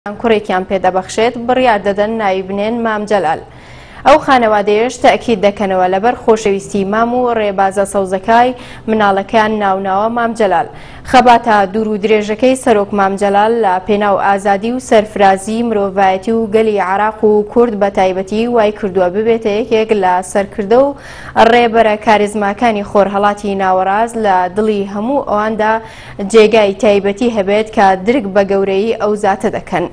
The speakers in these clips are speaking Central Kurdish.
کوڕێکیان پێدەبەخشێت بڕیار دەدەن ناوی بنێن مام جەلال. ئەو خانەوادەیەش تەئکید دەکەنەوە لەبەر خۆشەویستی مام و ڕێبازە سەوزەکای مناڵەکان ناوناوە مام جەلال. خەباتە دوور و درێژەکەی سەرۆک مام جەلال لە پێناو ئازادی و سەرفرازی مرۆڤایەتی و گەلی عێراق و کورد بە تایبەتی وای کردووە ببێتە یەکێک لە سەرکردە و ڕێبەرە کاریزماکانی خۆرهەڵاتی ناوەڕاست لە دڵی هەموو ئەواندا جێگای تایبەتی هەبێت کە درک بە گەورەی ئەو زاتە دەکەن.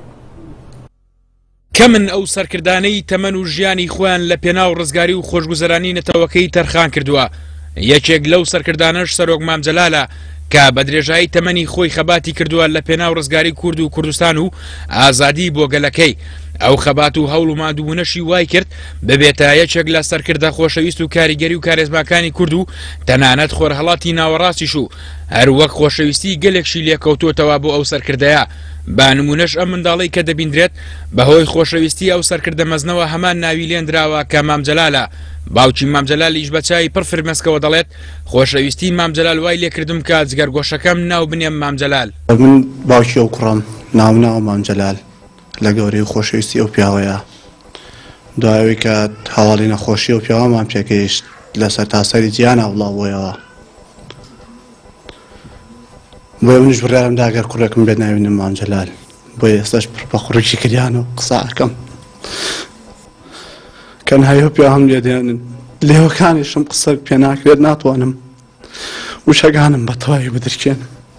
کەمن ئەو سەرکردانەی تەمەن و ژیانی خۆیان لە پێناو ڕزگاری و خۆشگوزەرانی نەتەوەکەی تەرخان کردووە. یەکێک لەو سەرکردانەش سەرۆک مام جەلالە کە بە درێژایی تەمەنی خۆی خەباتی کردووە لە پێناو ڕزگاری کورد و کوردستان و ئازادی بۆ گەلەکەی. ئەو خەبات و هەوڵ و مادووبوونەشی وای کرد ببێتە یەکێک لە سەرکردە خۆشەویست و کاریگەری و کارێزماکانی کورد و تەنانەت خۆرهەڵاتی ناوەڕاستیش و هەروەک خۆشەویستی گەلێکشی لێکەوتوتەوە بۆ ئەو سەرکردەیە. با نمونەش ئەم منداڵی کە دەبیندرێت بەهۆی خۆشەویستی ئەو سەرکردە مەزنەوە هەمان ناوی لێنراوە کە مام جەلالە. باوکی مام جەلالیش بە چای پڕ فرمێسکەوە دەڵێت خۆشەویستی مام جەلال وای لێکردم کە جگەرگۆشەکەم ناو بنێم مام جەلال. من باوکی ئەو کوڕم ناوناوە مام جەلال لە گەورەی خۆشەویستی ئەو پیاوەیە. دوایەوەی کە هەواڵی نەخۆشی ئەو پیاوەمان پێکەیشت لەسەر تاسەری جیانە وڵاوبوویەوە. بۆیە منیش بڕیارم دا ئەگەر کوڕێکم بێت ناوێنم مام جەلال. بۆیە ئێستاش پڕ بە کوڕێکی کریان و قساکەم کە نهایە پیاو هەم لێ دێنن. لێوەکانیشم قسە پێ ناکرێت، ناتوانم وشەکانم بە تەواوی بدرکێن.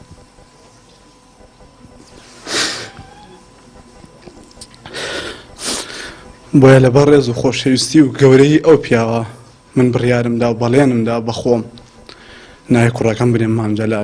بۆیە لەبەر ڕێز و خۆشەویستی و گەورەی ئەو پیاوە من بڕیارمدا و بەڵێنمدا بەخۆم ناوی کوڕەکەم بنێم مام جەلال.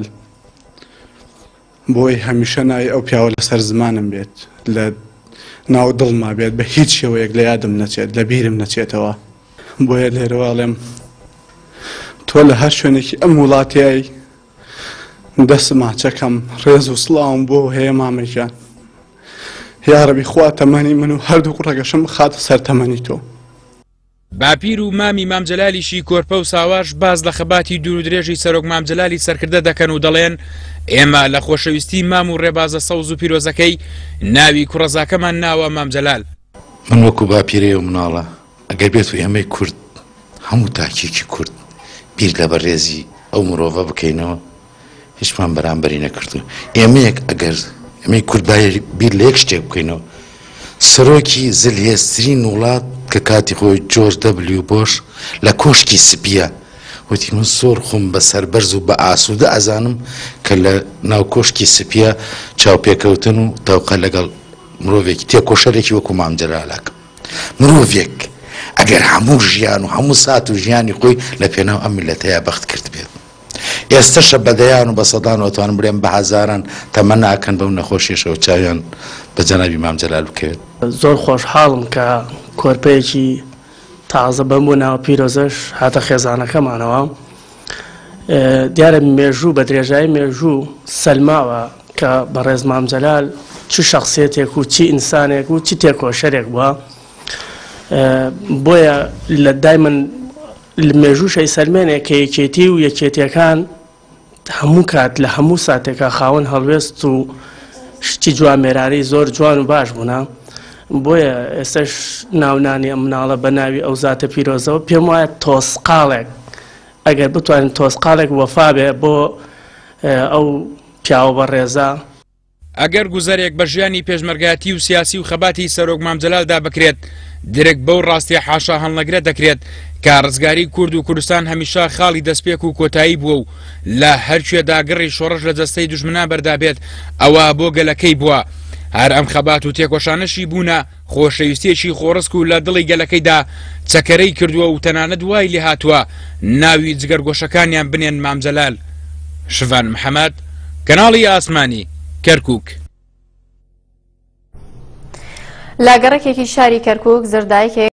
بۆی هەمیشە ناوی ئەو پیاوە لەسەر زمانم بێت، لە ناو دڵما بێت، بە هیچ شێوەیەک لە یادم نەچێت، لە بیرم نەچێتەوە. بۆیە لێرەواڵێم تۆ لە هەر شوێنێکی ئەم وڵاتیایی دەسما چەکەم ڕێز و سڵاوم بۆ هەیە مامەکان. یارەبی خوا تەمەنی من و هەردوو کوڕەکەشم خاتە سەر تەمەنی تۆ. باپیر و مامی مام جەلالیشی کۆرپە و ساواش باز لە خەباتی دوور و درێژی سەرۆک مام جەلالی سەرکردە دەکەن و دەڵێن ئێمە لە خۆشەویستی مام و ڕێبازە سەوز و پیرۆزەکەی ناوی کوڕەزاکەمان ناوە مام جەلال. من وەکو باپیرێ و مناڵە ئەگەر بێت و ئێمەی کورد هەموو تاکیکی کورد بیر لە بەڕێزی ئەو مرۆڤە بکەینەوە هیچمان بەرامبەری نەکردو. ئێمەیەک ئەگەر ئەمەی کوردای بیر لە یەک شتێک بکەینەوە سەرۆکی زلهێزترین وڵات کە کاتی خۆی جۆرج دەبلیو بۆش لە کۆشکی سپیە وتی من زۆر خۆم بە سەربەرز و بە ئاسوودە ئەزانم کە لە ناو کۆشکی سپیە چاوپێکەوتن و تاوقە لەگەڵ مرۆڤێکی تێکۆشەرێکی وەکو مام جەلالەکە. مرۆڤێک ئەگەر هەموو ژیان و هەموو سات و ژیانی خۆی لە پێناو ئەم میلەتەیە بەخت کرد بێت. ئێستەشە بەدەیان و بە سەدان وتوان بڵێن بە هەزاران تەمە ناکەن بەو نەخۆشیەشەوە چاویان بە جەنابی مام جەلال بکەوێت. زۆر خۆشحاڵم کە کۆرپەیەکی تازە بەم بۆ ناو پیرۆزەش هاتە خێزانەکەمانەوە. دیارە مێژوو بە درێژایی مێژوو سەلماوە کە بە ڕێز مام جەلال چ شەخسیەتێک و چی ئینسانێک و چی تێکۆشەرێک بووە. بۆیە لە دایمەن لە مێژووشەی سەلمێنێک کە یەکێتی و یەکێتیەکان هەموو کات لە هەموو ساتێکە خاوەن هەڵوێست و شتی جوامێرانی زۆر جوان و باش بوونا. بۆیە ئێستش ناونانی ئەم مناڵە بە ناوی ئەو زاتە پیرۆزەوە پێم وایە تۆسقاڵێک ئەگەر بتوانین تۆسقاڵێک وەفا بێ بۆ ئەو پیاوە بە ڕێزە. ئەگەر گوزەرێک بە ژیانی پێشمەرگایەتی و سیاسی و خەباتی سەرۆک مام جەلالدا بکرێت درێک بەو ڕاستی حاشا هەڵنەگرێت دەکرێت کە ڕزگاری کورد و کوردستان هەمیشە خاڵی دەستپێک و کۆتایی بووە و لە هەرکوێدا گەڕی شۆڕش لە جەستەی دوژمنان بەردابێت ئەوە بۆ گەلەکەی بووە. هەر ئەم خەبات و تێکۆشانەشی بوونە خۆشەویستیەکی خۆڕسک و لە دڵی گەلەکەیدا چەکەرەی کردووە و تەنانەت وای لێ هاتووە ناوی جگەرگۆشەکانیان بنێن مام جەلال. شڤان محەممەد، کەناڵی ئاسمانی، کەرکووک. لاگەڕێکێکی شاری کەرکووک زەردایکێک